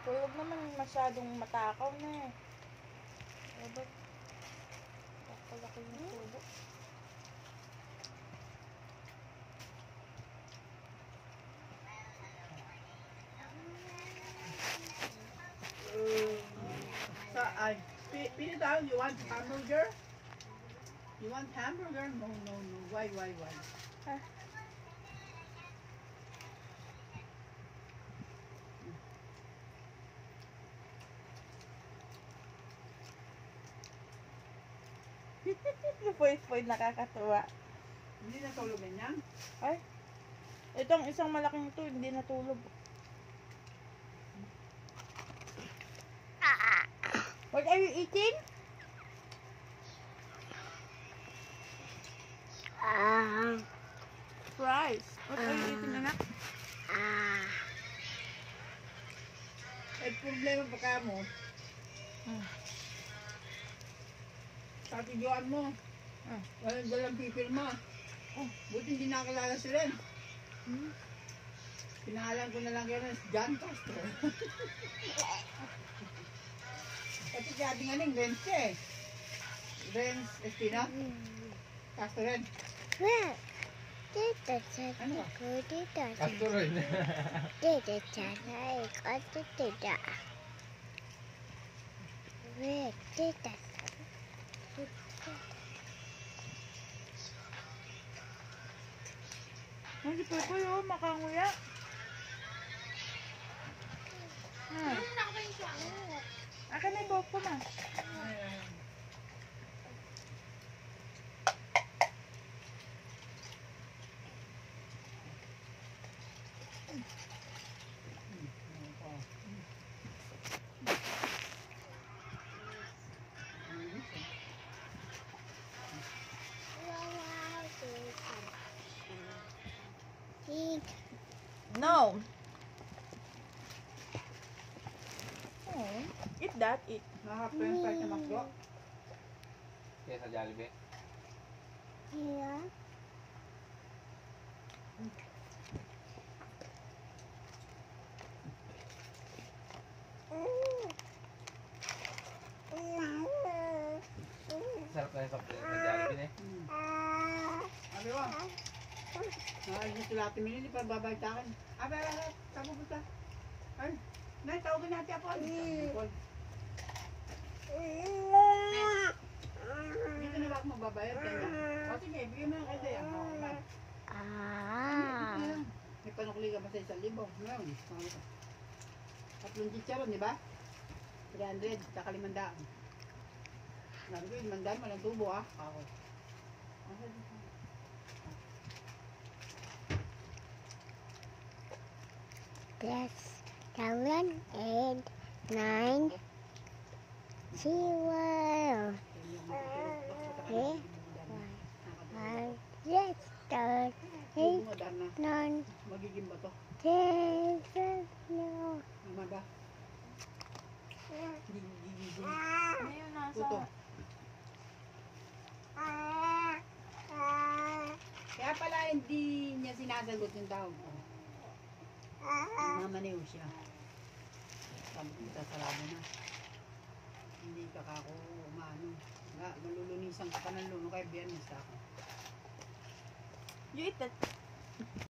Tulog naman masyadong matakaw na eh. Diba? Nakalaki yung tubo. Pin it down. You want hamburger? You want hamburger? No. Why? Ah. Poy-poy, nakakatuwa. Hindi natulog yan? Ay, itong isang malaking ito, hindi natulog. What are you eating? Fries. What are you eating, anak? Ay, problema pa ka mo. Sa tijuan mo. Walang dalang pipirma. Buti hindi nakalala si Ren. Pinahalan ko na lang yan John Castro. Pati sabi nga ning Renz eh. Renz Espina. Castro Ren. Ano ba? Castro rin. Hindi po po yun, makanguya. Akin na yung buhok ko na. No. Oh, eat that, eat. Nakaka-french fries na makdo. Kaya sa Jollibee. Sarap na yung soft drink sa Jollibee eh. Abi ba? Nakakita sila Ate Mili, pa babalik sa akin. Abi, saan mo punta? Ay, nay, tawagin natin ako. Dito na ba ako magbabayad? O sige, bigyan mo ng kay Dea. May panukuli ka ba sa 1,000? Ngayon, tatlong chicharon, di ba? 300, saka 500. Sabi ko, 500, walang tubo ah. Ako. Plus 7, 8, 9, 0. Okay. 1, yes, 8, 9, Magiging ba to? 10, no. Tama ba? Ngayon nasa... Puto. Kaya pala hindi niya sinasagot yung tawag ko. Mamaniw siya. Sabi ko, sasalado na. Hindi ka kako umano. Malulunisan ka pa ng luno kay Biyernes ako. You eat that.